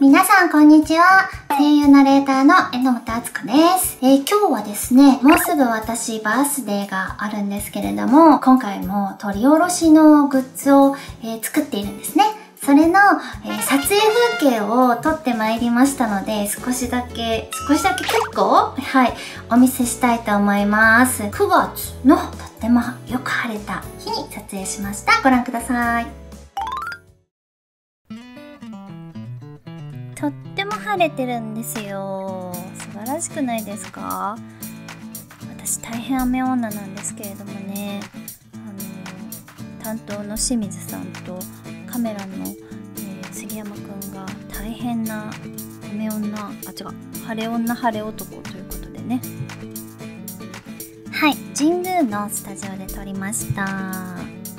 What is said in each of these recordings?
皆さんこんにちは。声優ナレーターの榎本敦子です。今日はですね、もうすぐ私バースデーがあるんですけれども、今回も撮り下ろしのグッズを、作っているんですね。それの、撮影風景を撮ってまいりましたので、少しだけ結構、お見せしたいと思います。9月のとってもよく晴れた日に撮影しました。ご覧ください。とっても晴れてるんですよ。素晴らしくないですか？私大変雨女なんですけれどもね、担当の清水さんとカメラの、杉山くんが大変な雨女、晴れ女晴れ男ということでね、はい、神宮のスタジオで撮りました。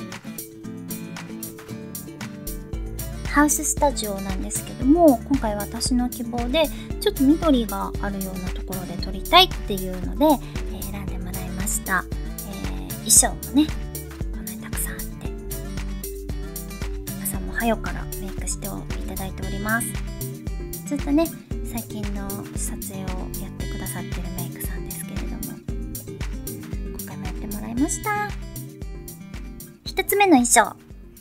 ハウススタジオなんですけども、今回私の希望でちょっと緑があるようなところで撮りたいっていうので、選んでもらいました。衣装もねこのようにたくさんあって、朝も早からメイクしていただいております。ずっとね最近の撮影をやってくださってるメイクさんですけれども、今回もやってもらいました。一つ目の衣装、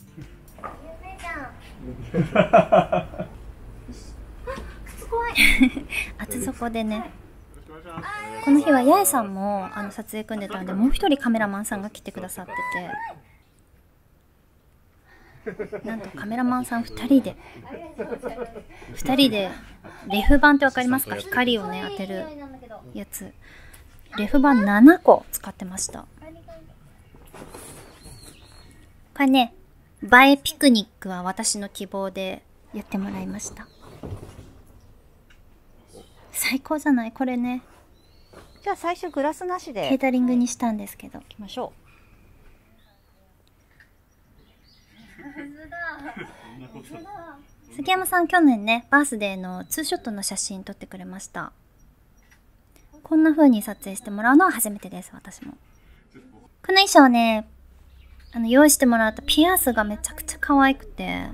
靴怖い厚底でね、この日は八重さんも撮影組んでたんで、もう一人カメラマンさんが来てくださってて、なんとカメラマンさん2人でレフ板ってわかりますか？光をね当てるやつ、レフ板7個使ってました。これね、映えピクニックは私の希望でやってもらいました。最高じゃないこれね。 じゃあ最初グラスなしでケータリングにしたんですけど、 行きましょ杉山さん去年ねバースデーのツーショットの写真撮ってくれました。こんな風に撮影してもらうのは初めてです。私もこの衣装ね、用意してもらったピアスがめちゃくちゃ可愛くて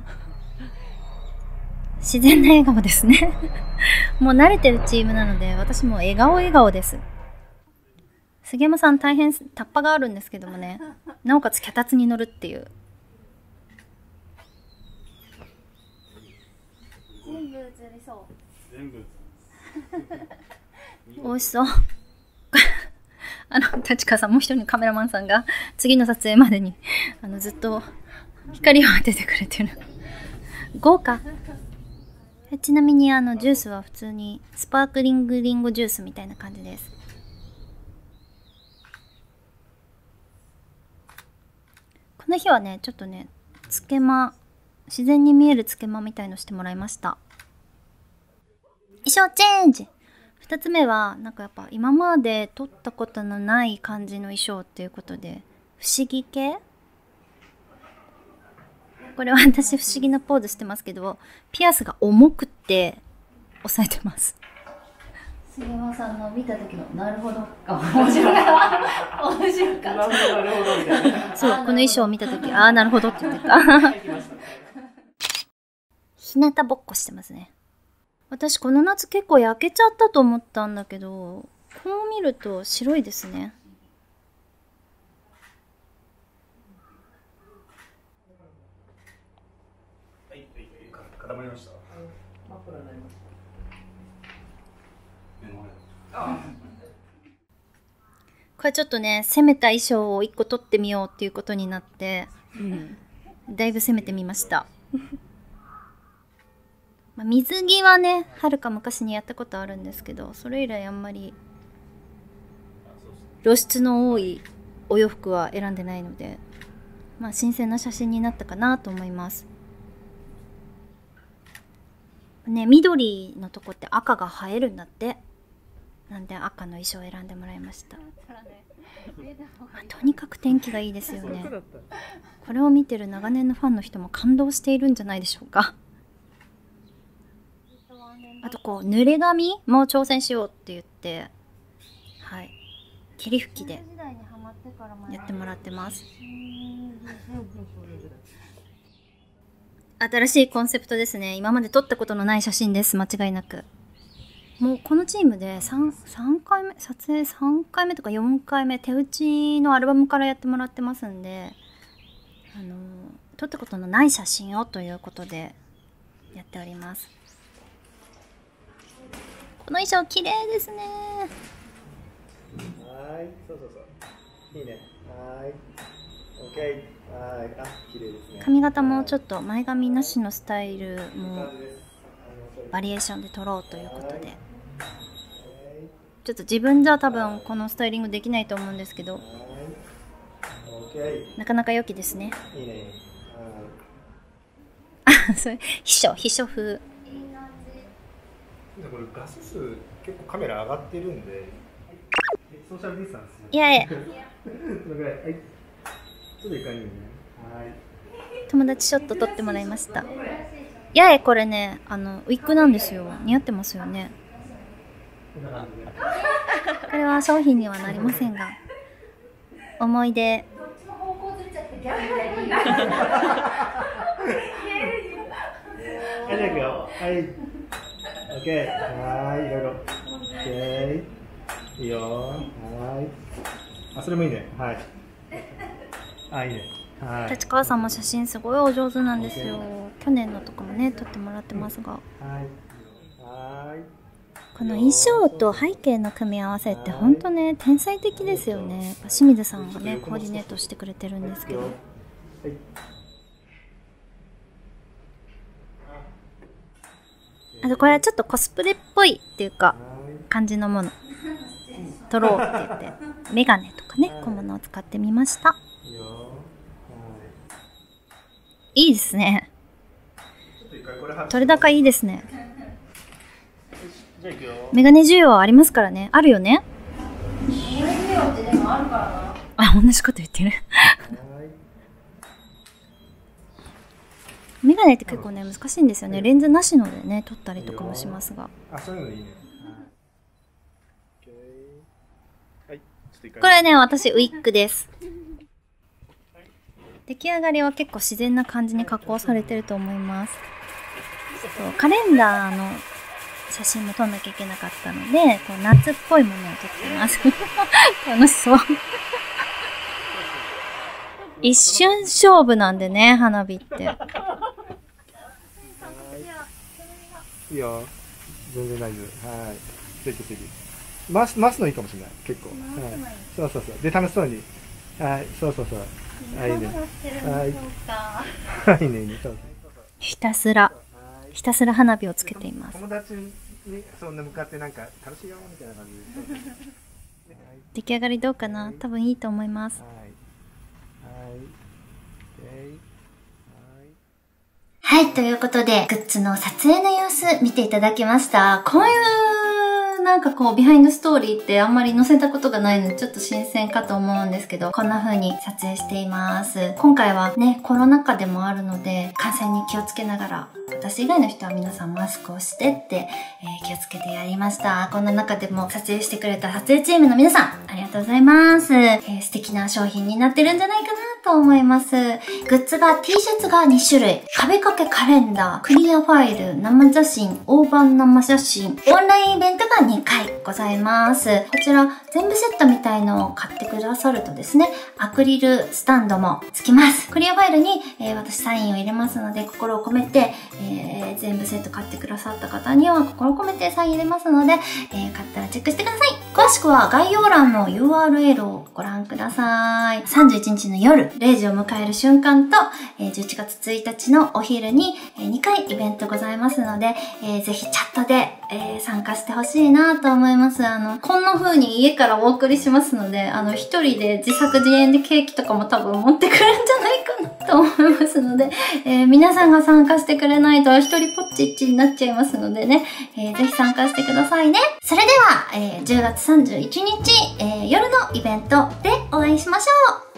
自然な笑顔ですねもう慣れてるチームなので、私も笑顔です。杉山さん大変タッパがあるんですけどもね、なおかつ脚立に乗るっていう。全部映りそう。全部美味しそう立川さん、もう一人のカメラマンさんが次の撮影までにずっと光を当ててくれてる豪華。ちなみにジュースは普通にスパークリングリンゴジュースみたいな感じです。この日はねちょっとねつけま、自然に見えるつけまみたいのしてもらいました。衣装チェンジ。2つ目はなんかやっぱ今まで撮ったことのない感じの衣装っていうことで、不思議系、これは私不思議なポーズしてますけど、ピアスが重くって押さえてます。杉山さんの見た時のなるほどが面白かったそう、この衣装を見た時、ああなるほどって言ってた日向ぼっこしてますね。私この夏結構焼けちゃったと思ったんだけど、こう見ると白いですね。 固まりました。 これちょっとね攻めた衣装を1個取ってみようっていうことになって、だいぶ攻めてみました水着はねはるか昔にやったことあるんですけど、それ以来あんまり露出の多いお洋服は選んでないので、新鮮な写真になったかなと思いますね。緑のとこって赤が映えるんだって。なんで赤の衣装を選んでもらいました。とにかく天気がいいですよね。これを見てる長年のファンの人も感動しているんじゃないでしょうか。あとこう濡れ髪も挑戦しようって言って、霧吹きでやってもらってます。 新しいコンセプトですね。今まで撮ったことのない写真です。間違いなく。もうこのチームで3回目、撮影3回目とか4回目、手打ちのアルバムからやってもらってますんで、撮ったことのない写真をということでやっております。この衣装綺麗ですね。 はい、そうそうそう。いいね。はい。オッケー。はい。あ、綺麗ですね。 髪型もちょっと前髪なしのスタイルもバリエーションで撮ろうということで。ちょっと自分じゃ多分このスタイリングできないと思うんですけど、なかなか良きですね。 いいね。 あ、それ秘書風。 これ画素数結構カメラ上がってるんで、ソーシャルディスタンス。 いやいや。 このぐらい。はい。ちょっといかにね。はい。 友達ショット撮ってもらいました。いやいや、これね、ウィッグなんですよ。似合ってますよね。これは商品にはなりませんが、思い出。 はい、じゃあいくよ。はい。オッケー。はい、いろいろ。オッケー。いいよ。はい。あ、それもいいね。はい。あ、いいね。はい。 立川さんも写真すごいお上手なんですよ。去年のとかもね、撮ってもらってますが。 はい。はい。 この衣装と背景の組み合わせって本当ね、天才的ですよね。やっぱ清水さんがね、コーディネートしてくれてるんですけど。あとこれはちょっとコスプレっぽいっていうか感じのもの撮ろうって言ってメガネとかね、小物を使ってみました。いいですね。撮れ高いいですね。メガネ需要ありますからね。あるよね。あ、同じこと言ってる。メガネって結構ね、難しいんですよね。レンズなしのでね、撮ったりとかもしますが。 あ、そういうのいいね。 これね、私ウィッグです。出来上がりは結構自然な感じに加工されてると思います。そう、カレンダーの写真も撮んなきゃいけなかったので、こう夏っぽいものを撮ってます。楽しそう。一瞬勝負なんでね、花火って。 いいよ。全然大丈夫。はい。席。回すのいいかもしれない。結構。はい。そうそうそう。で、楽しそうに。はい。そうそうそう。はい、いいね。はい。いいね、いいね。そうそう。 ひたすら花火をつけています。 友達にそんな向かってなんか楽しいよみたいな感じで。 出来上がりどうかな？多分いいと思います。はい、ということで、グッズの撮影の様子見ていただきました。こういうなんかこうビハインドストーリーってあんまり載せたことがないのでちょっと新鮮かと思うんですけど、こんな風に撮影しています。今回はね、コロナ禍でもあるので感染に気をつけながら、私以外の人は皆さんマスクをしてって、気をつけてやりました。こんな中でも撮影してくれた撮影チームの皆さん、ありがとうございます。素敵な商品になってるんじゃないかなと思います。グッズが T シャツが2種類、壁掛けカレンダー、クリアファイル、生写真、大判生写真、オンラインイベントが2回ございます。こちら全部セットみたいのを買ってくださるとですね、アクリルスタンドも付きます。クリアファイルに、私サインを入れますので、心を込めて、全部セット買ってくださった方には心を込めてサイン入れますので、買ったらチェックしてください。詳しくは概要欄の URL をご覧ください。31日の夜0時を迎える瞬間と、11月1日のお昼に2回イベントございますので、ぜひチャットで、参加してほしいなと思います。こんな風に家からお送りしますので、一人で自作自演でケーキとかも多分持ってくるんじゃないかなと思いますので、皆さんが参加してくれないと一人ぽっちっちになっちゃいますのでね、ぜひ参加してくださいね。それでは、10月31日、夜のイベントでお会いしましょう。